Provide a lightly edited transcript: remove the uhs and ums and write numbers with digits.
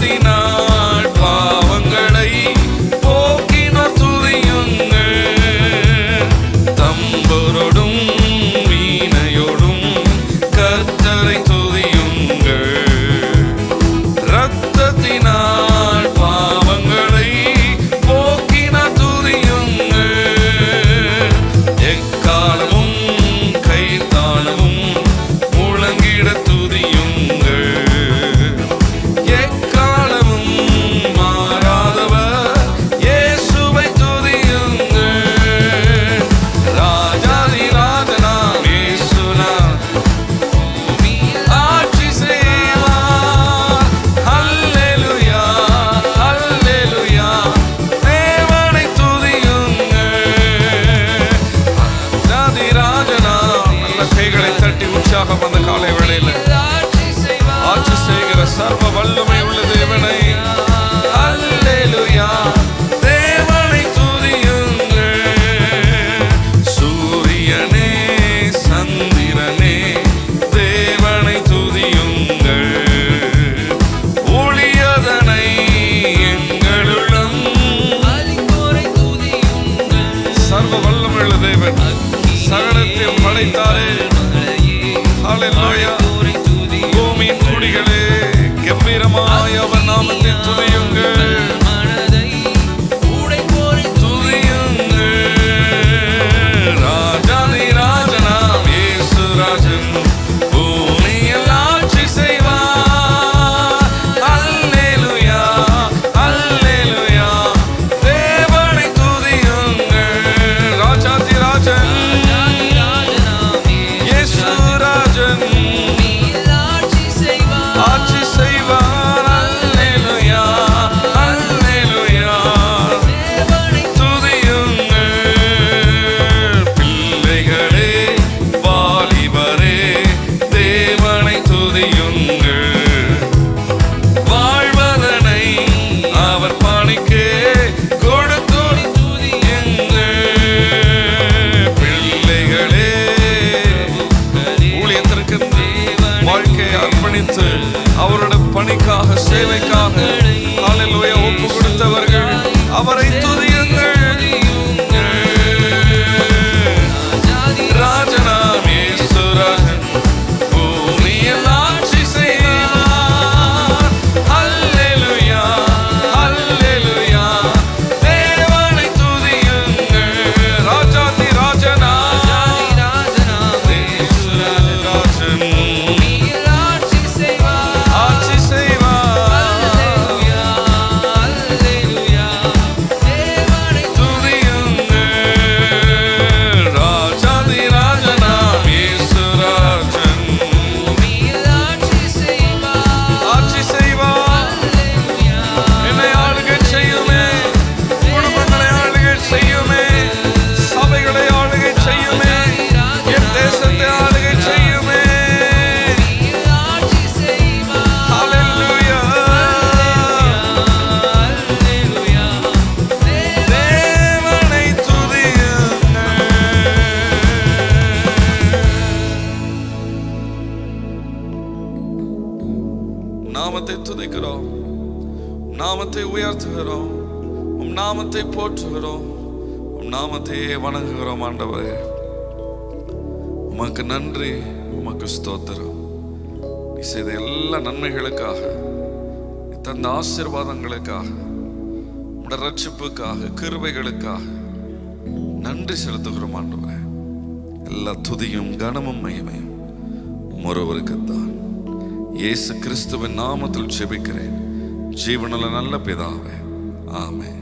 இரத்தத்தினால் பாவங்களை போக்கினார் துதியுங்கள். தம்புரோடும் வீணையோடும் கர்த்தரை துதியுங்கள். இரத்தத்தினால் பாவங்களை போக்கினார் துதியுங்கள். எக்காலமும் கைத்தாளமும் முழங்கிட துதியுங்கள். எக்காலமும் மாறாதவர் இயேசுவை துதியுங்கள். ராஜாதி ராஜனாம் இயேசுநாதர் ஆட்சி செய்வார். அல்லேலூயா அல்லேலூயா தேவனை துதியுங்கள். ராஜாதி ராஜனாம் நல்ல கைகளை தட்டி உற்சாகம் அந்த காலை வேளையில் ஆட்சி செய்கிற சர்வ வல்லமை உள்ள தேவனை அல்லேலூயா தேவனை துதியுங்கள். சூரியனே சந்திரனே தேவனை துதியுங்கள். ஒளியதனை எங்களுள்ளம் சர்வ வல்லமை உள்ள தேவன் சகலத்தையும் படைத்தாரே. ஹல்லேலூயா. பூமியின் குடிகளே கம்பீரமாய் அவர் நாமத்தை துதியுங்கள். துதியுங்கள். ராஜாதி ராஜனாம் இயேசு ராஜன் பூமியில் ஆட்சி செய்வார். அல்லேலூயா அல்லேலூயா தேவனை துதியுங்கள். ராஜாதி ராஜன் இயேசு ராஜன் ஆட்சி செய்வார். அல்லேலூயா அல்லேலூயா துதியுங்கள். பிள்ளைகளே வாலிபரே தேவனை துதியுங்கள். வாழ்வதனை அவர் பணிக்கே கொடுத்து துதியுங்கள். பிள்ளைகளே ஊழியத்திற்கு வாழ்க்கையை அர்ப்பணித்து அவருடைய பணிக்காக சேவைக்காக ஹல்லேலூயா ஒப்பு கொடுத்தவர்கள் அவரை துதியுங்கள். ராஜனாம் இயேசு ராஜன் பூமியில் ஆட்சி செய்வார். அல்லேலூயா அல்லேலூயா தேவனை துதியுங்கள். ராஜாதி ராஜனா இயேசு ராஜன் ஆட்சி செய்வார். துதியுங்கள். ராஜாதி ராஜனாம் இயேசு ராஜன் ஆட்சி செய்வார். என்னை ஆளுகை செய்யுமே, குடும்பங்களை ஆளுகை செய்யுமே, சபைகளை ஆளுகை செய்யுமே, என் தேசத்தை ஆளுகை செய்யுமே. ஹல்லேலூயா. தேவனை துதியுங்கள். நாமத்தை துதிக்கிறோம், நாமத்தை உயர்த்துகிறோம், உம் நாமத்தை போற்றுகிறோம், உம் நாமத்தையே வணங்குகிறோம். ஆண்டவரே உமக்கு நன்றி, உமக்கு ஸ்தோத்திரம். நீ செய்த எல்லா நன்மைகளுக்காக, நீ தந்த ஆசீர்வாதங்களுக்காக, உம்முடைய ரட்சிப்புக்காக, கிருபைகளுக்காக நன்றி செலுத்துகிறோம். ஆண்டவரே எல்லா துதியும் கனமும் மகிமையும் ஒருவருக்குத்தான். இயேசு கிறிஸ்துவின் நாமத்தில் ஜெபிக்கிறேன் ஜீவனுள்ள நல்ல பிதாவே, ஆமென்.